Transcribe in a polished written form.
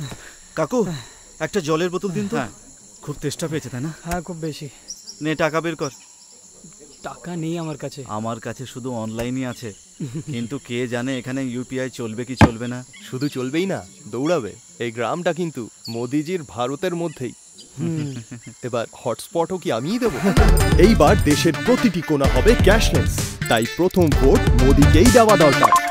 কাকু একটা জলের বোতল দিন তো। খুব তেষ্টা পেয়েছে তাই না? হ্যাঁ খুব বেশি। নে টাকা বের কর। টাকা নেই আমার কাছে। আমার কাছে শুধু অনলাইনই আছে, কিন্তু কে জানে এখানে ইউপিআই চলবে কি চলবে না। শুধু চলবেই না, দৌড়াবে। এই গ্রামটা কিন্তু মোদিজির ভারতের মধ্যেই। এবার হটস্পটও কি আমিই দেবো? এইবার দেশের প্রতিটি কোণা হবে ক্যাশলেস, তাই প্রথম ভোট মোদিকেই দেওয়া দরকার।